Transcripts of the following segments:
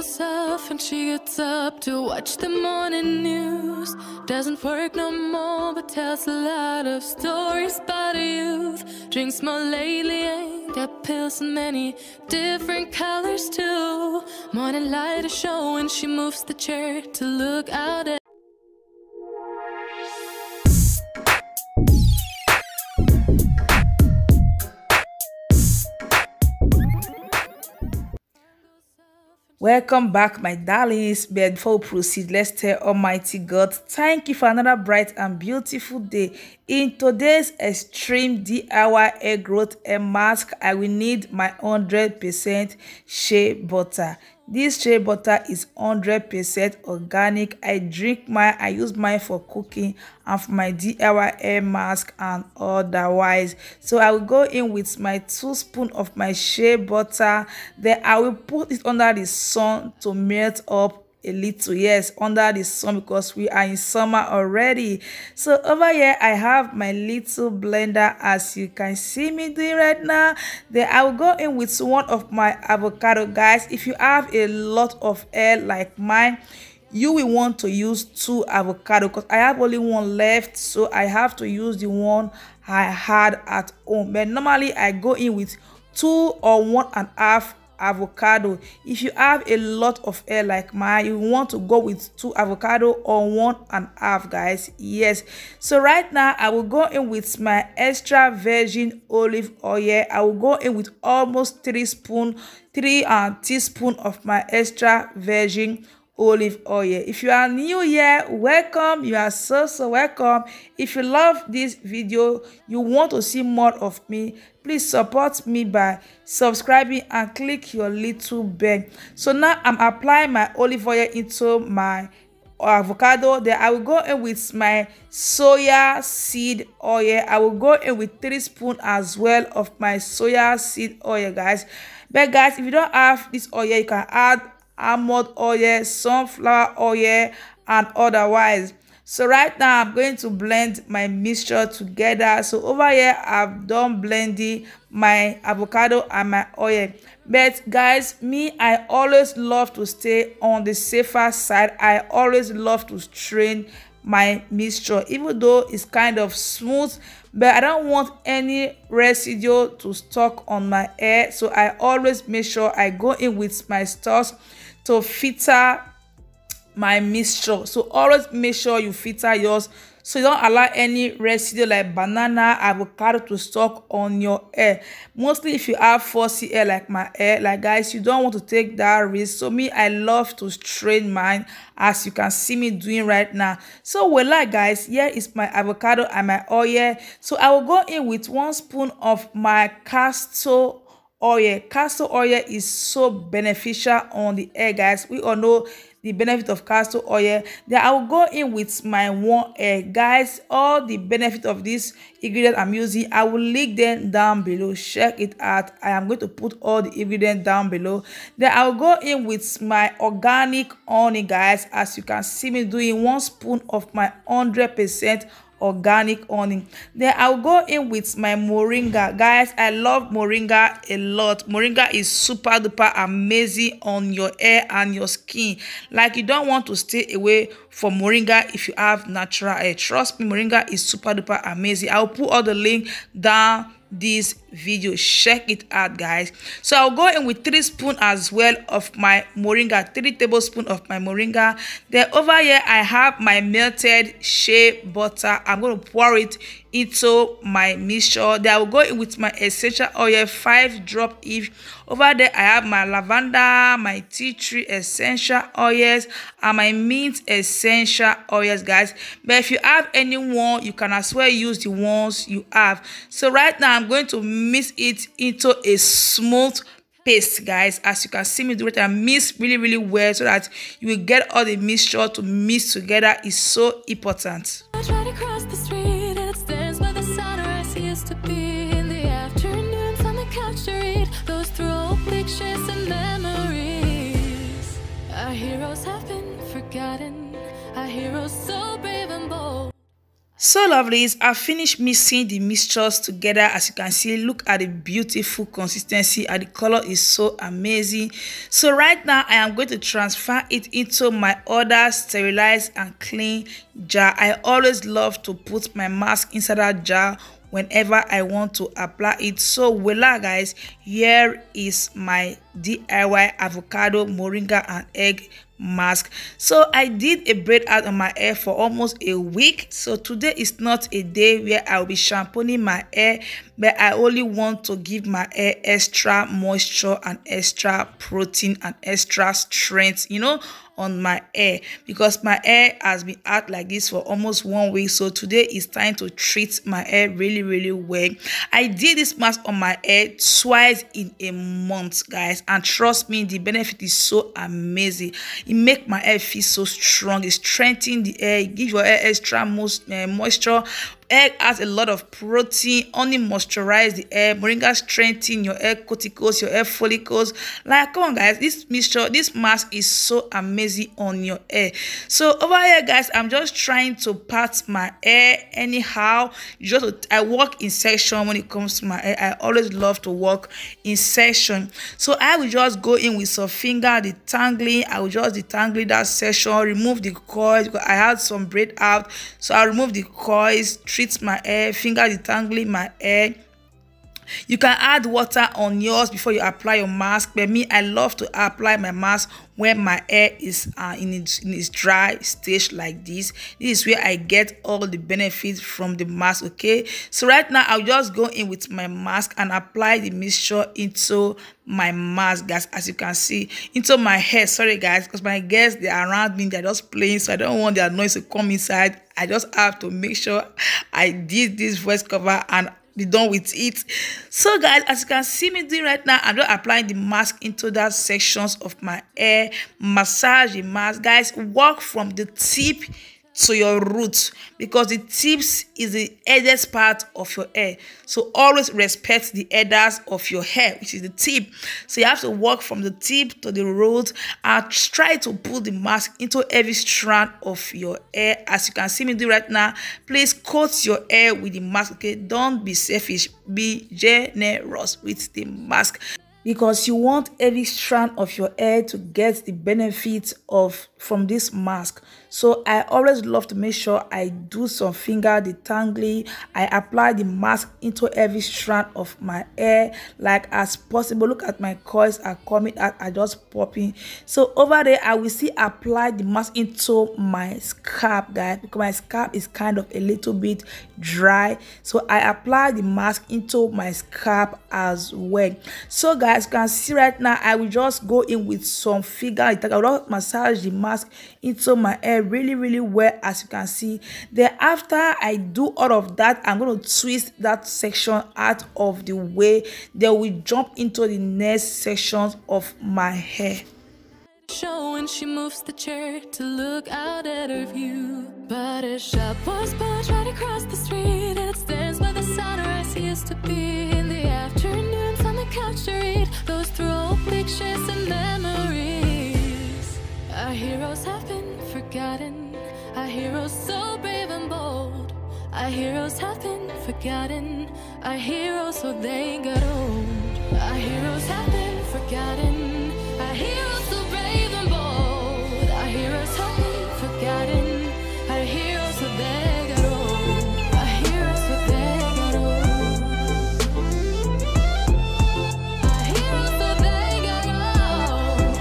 herself and she gets up to watch the morning news. Doesn't work no more, but tells a lot of stories about her youth. Drinks more lately, ain't got pills in many different colors too. Morning light is showing, she moves the chair to look out at. Welcome back, my darlings. But before we proceed, let's tell Almighty God thank you for another bright and beautiful day. In today's extreme DIY hair growth hair mask, I will need my 100% shea butter. This shea butter is 100% organic. I use mine for cooking and for my DIY hair mask and otherwise. So I will go in with my 2 spoons of my shea butter. Then I will put it under the sun to melt up a little. Yes, under the sun, because we are in summer already. So over here I have my little blender, as you can see me doing right now. Then I will go in with one of my avocado. Guys, if you have a lot of hair like mine, you will want to use 2 avocado, because I have only 1 left, so I have to use the one I had at home. But normally I go in with 2 or 1.5 avocado. If you have a lot of hair like mine, you want to go with 2 avocado or 1.5, guys. Yes, so right now I will go in with my extra virgin olive oil. I will go in with almost 3 teaspoons of my extra virgin olive oil. If you are new here, welcome. You are so welcome. If you love this video, you want to see more of me, please support me by subscribing and click your little bell. So now I'm applying my olive oil into my avocado. Then I will go in with my soya seed oil. I will go in with 3 spoons as well of my soya seed oil, guys. But guys, if you don't have this oil, you can add almond oil, sunflower oil, and otherwise. So right now I'm going to blend my mixture together. So over here I've done blending my avocado and my oil. But guys, I always love to stay on the safer side. I always love to strain my mixture, even though it's kind of smooth, but I don't want any residue to stuck on my hair. So I always make sure I go in with my stuff to filter my mixture. So always make sure you filter yours, so you don't allow any residue like banana, avocado to stuck on your hair. Mostly if you have fussy hair like my hair, like guys, you don't want to take that risk. So I love to strain mine, as you can see me doing right now. So guys, here is my avocado and my oil. So I will go in with 1 spoon of my castor oil. Castor oil is so beneficial on the hair, guys. We all know the benefit of castor oil. Then I will go in with my 1 egg, guys. All the benefit of this ingredient I'm using, I will link them down below. Check it out. I am going to put all the ingredients down below. Then I will go in with my organic honey, guys. As you can see me doing, 1 spoon of my 100% organic honey. Then I'll go in with my moringa, guys. I love moringa a lot. Moringa is super duper amazing on your hair and your skin. Like, you don't want to stay away from moringa if you have natural hair. Trust me, moringa is super duper amazing. I'll put all the link down this video. Check it out, guys. So I'll go in with 3 spoons as well of my moringa, 3 tablespoons of my moringa. Then over here I have my melted shea butter. I'm going to pour it into my mixture. Then I will go in with my essential oil, 5 drops each. Over there I have my lavender, my tea tree essential oils, and my mint essential oils, guys. But if you have anyone, you can as well use the ones you have. So right now I'm going to mix it into a smooth paste, guys. As you can see me do it, I mix really well, so that you will get all the mixture to mix together. Is so important. I try to cross the street and it stands by the sunrise. Used to be in the afternoons on the couch to read those through old pictures and memories. Our heroes have been forgotten. Our heroes so brave and bold. So lovelies, I finished mixing the mixtures together. As you can see, look at the beautiful consistency and the color is so amazing. So right now I am going to transfer it into my other sterilized and clean jar. I always love to put my mask inside that jar whenever I want to apply it. So voila guys, here is my DIY avocado, moringa and egg mask. So I did a braid out on my hair for almost a week. So today is not a day where I'll be shampooing my hair, but I only want to give my hair extra moisture and extra protein and extra strength, you know, on my hair, because my hair has been out like this for almost 1 week. So today is time to treat my hair really well. I did this mask on my hair twice in a month guys, and trust me, the benefit is so amazing. It make my hair feel so strong, it strengthens the hair, it gives your hair extra moisture. Egg has a lot of protein, only moisturize the hair. Moringa strengthen your hair cuticles, your hair follicles. Like, come on guys, this mixture, this mask is so amazing on your hair. So over here guys, I'm just trying to part my hair anyhow. I work in section when it comes to my hair. I always love to work in section. So I will just go in with some finger detangling. I will just detangle that section, remove the coils because I had some braid out. So I'll remove the coils, treat my hair, finger detangling my hair. You can add water on yours before you apply your mask, but me, I love to apply my mask when my hair is in its dry stage like this. This is where I get all the benefits from the mask. Okay, so right now I'll just go in with my mask and apply the mixture into my mask guys, as you can see, into my hair. Sorry guys, because my guests, they are around me, they're just playing, so I don't want their noise to come inside. I just have to make sure I did this voice cover and be done with it. So guys, as you can see me doing right now, I'm just applying the mask into that sections of my hair. Massage the mask guys, work from the tip to your roots, because the tips is the headest part of your hair. So always respect the headers of your hair, which is the tip. So you have to work from the tip to the root and try to put the mask into every strand of your hair. As you can see me do right now, please coat your hair with the mask. Okay, don't be selfish, be generous with the mask, because you want every strand of your hair to get the benefits from this mask. So I always love to make sure I do some finger detangling. I apply the mask into every strand of my hair like as possible. Look at my coils are coming out, are just popping. So over there I will still apply the mask into my scalp guys, because my scalp is kind of a little bit dry. So I apply the mask into my scalp as well. So guys, you can see right now I will just go in with some finger. I will massage the mask into my hair really well, as you can see. Then after I do all of that, I'm going to twist that section out of the way. Then we jump into the next sections of my hair. Show when she moves the chair to look out at her view. But a shop was built right across the street, and it stands where the sunrise used to be. In the afternoons on the couch to read those through old pictures and memories. Our heroes have been forgotten, our heroes so brave and bold. Our heroes have been forgotten, our heroes so they got old. Our heroes have been forgotten, our heroes so brave and bold. Our heroes have been forgotten, our heroes so they got old. Our heroes so they got old. Our heroes so they got old.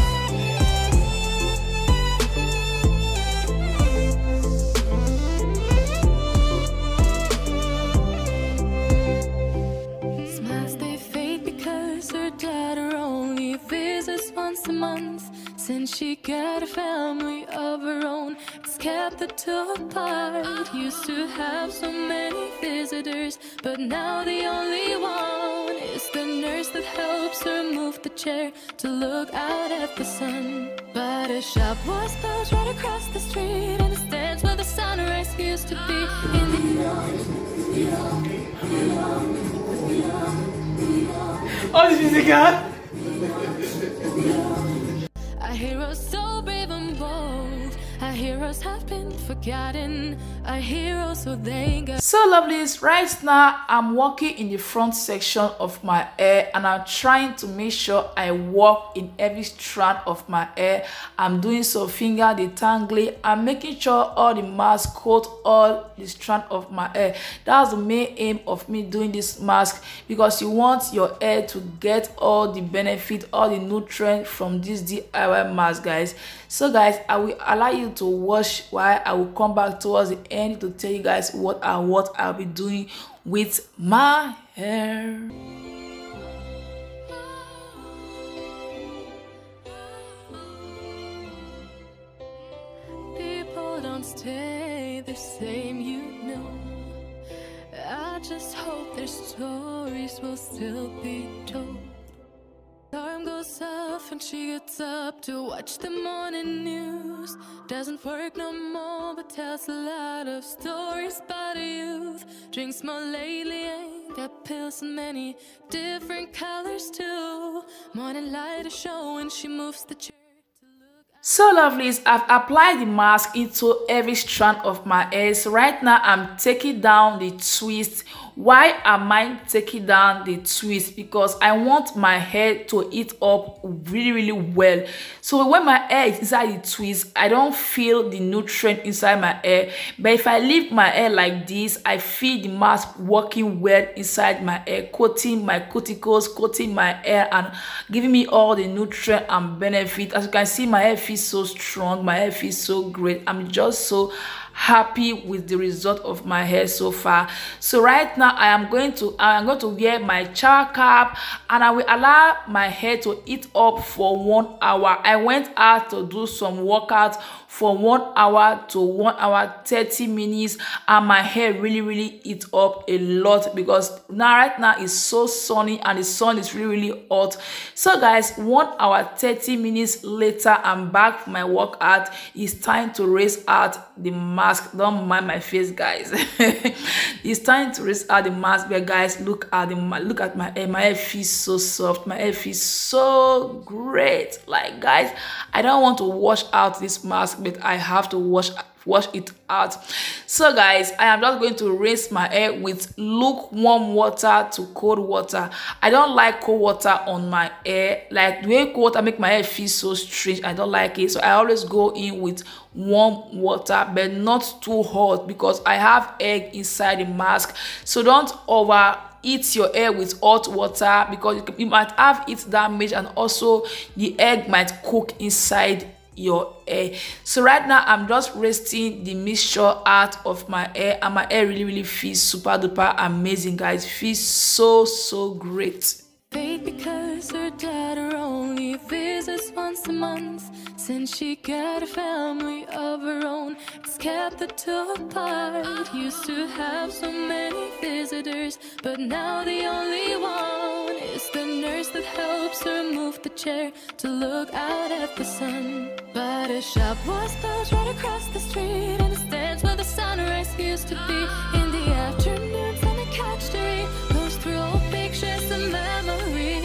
Smiles they fade because her daughter only visits once a month. Since she got a family of her own, it's kept the two apart. Used to have so many visitors, but now the only one is the nurse that helps her move the chair to look out at the sun. But a shop was built right across the street, and it stands where the sunrise used to be. Oh, this music, Our heroes so brave and bold. Our Our heroes have been forgotten. Our heroes so they got. So lovelies, right now I'm working in the front section of my hair and I'm trying to make sure I work in every strand of my hair. I'm doing some finger detangling. I'm making sure all the mask coat all the strand of my hair. That's the main aim of me doing this mask, because you want your hair to get all the benefit, all the nutrients from this DIY mask, guys. So guys, I will allow you to watch while I will come back towards the end to tell you guys what I'll be doing with my hair. People don't stay the same, you know. I just hope their stories will still be told. Alarm goes off and she gets up to watch the morning news. Doesn't work no more, but tells a lot of stories about a youth. Drinks more lately, ain't got pills in many different colors too. Morning light is showing, she moves the chair. So lovelies, I've applied the mask into every strand of my hair. So right now I'm taking down the twist. Why am I taking down the twist? Because I want my hair to heat up really well. So when my hair is inside the twist, I don't feel the nutrient inside my hair. But if I leave my hair like this, I feel the mask working well inside my hair, coating my cuticles, coating my hair, and giving me all the nutrient and benefit. As you can see, my hair feels so strong, my hair feels so great. I'm just so happy with the result of my hair so far. So right now I am going to wear my shower cap and I will allow my hair to heat up for 1 hour. I went out to do some workouts for 1 hour to 1 hour 30 minutes, and my hair really heat up a lot, because right now it's so sunny and the sun is really hot. So guys, 1 hour 30 minutes later, I'm back from my workout. It's time to rinse out the mask. Don't mind my face, guys. It's time to rinse out the mask. But guys, look at my hair. My hair feels so soft. My hair feels so great. Like guys, I don't want to wash out this mask, but I have to wash it out. So guys, I am just going to rinse my hair with lukewarm water to cold water. I don't like cold water on my hair. Like the way cold water make my hair feel so strange, I don't like it. So I always go in with warm water, but not too hot, because I have egg inside the mask. So don't overheat your hair with hot water, because you might have heat damage, and also the egg might cook inside your hair. So right now I'm just rinsing the mixture out of my hair, and my hair really feels super duper amazing, guys. It feels so great. Paid because her daughter only visits once a month. Since she got a family of her own, it's kept the two apart. Used to have so many visitors, but now the only one is the nurse that helps her move the chair to look out at the sun. But a shop was built right across the street, and it stands where the sunrise used to be. In the afternoons on the couch to read, goes through old pictures and memories.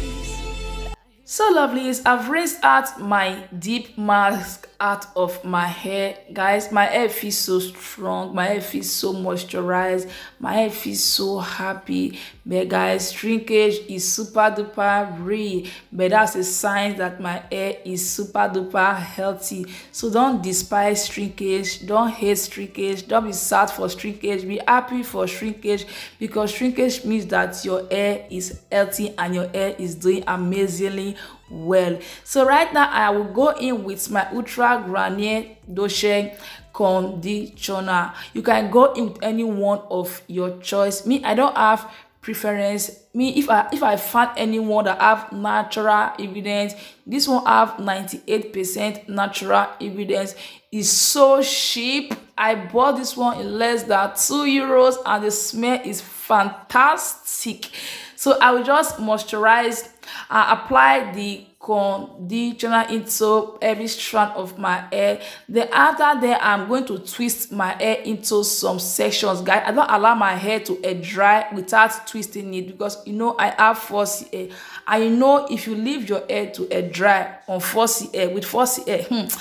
So lovelies, I've rinsed out my deep mask out of my hair. Guys, my hair feels so strong, my hair feels so moisturized, my hair feels so happy. But guys, shrinkage is super duper real, but that's a sign that my hair is super duper healthy. So don't despise shrinkage, don't hate shrinkage, don't be sad for shrinkage, be happy for shrinkage, because shrinkage means that your hair is healthy and your hair is doing amazingly well. So right now I will go in with my Ultra Garnier Douche conditioner. You can go in with any one of your choice. Me, I don't have preference. Me, if I find anyone that have natural ingredients, this one have 98% natural ingredients. It's so cheap. I bought this one in less than €2, and the smell is fantastic. So I will just moisturize and apply the conditioner into every strand of my hair. Then after that, I'm going to twist my hair into some sections, guys. I don't allow my hair to air dry without twisting it, because you know I have fussy hair. And you know, if you leave your hair to air dry on fussy hair, with fussy hair,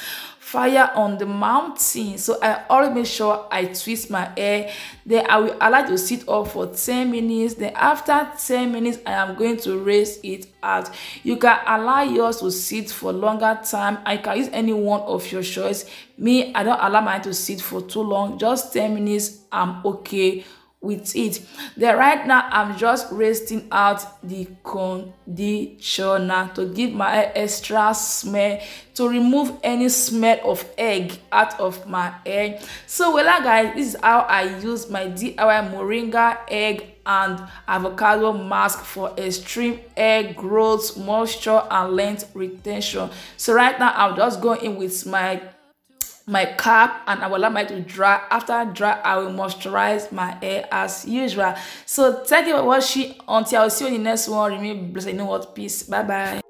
fire on the mountain. So I always make sure I twist my hair. Then I will allow it to sit up for 10 minutes. Then after 10 minutes, I am going to rinse it out. You can allow yours to sit for longer time. I can use any one of your choice. Me, I don't allow mine to sit for too long. Just 10 minutes, I'm okay with it. Then right now I'm just rinsing out the conditioner to give my hair extra smell, to remove any smell of egg out of my hair. So well guys, this is how I use my DIY moringa egg and avocado mask for extreme hair growth, moisture and length retention. So right now I'm just going in with my cap and I will allow my hair to dry. After dry, I will moisturize my hair as usual. So thank you for watching. Until I will see you in the next one. Remain blessed. You know what? Peace. Bye bye.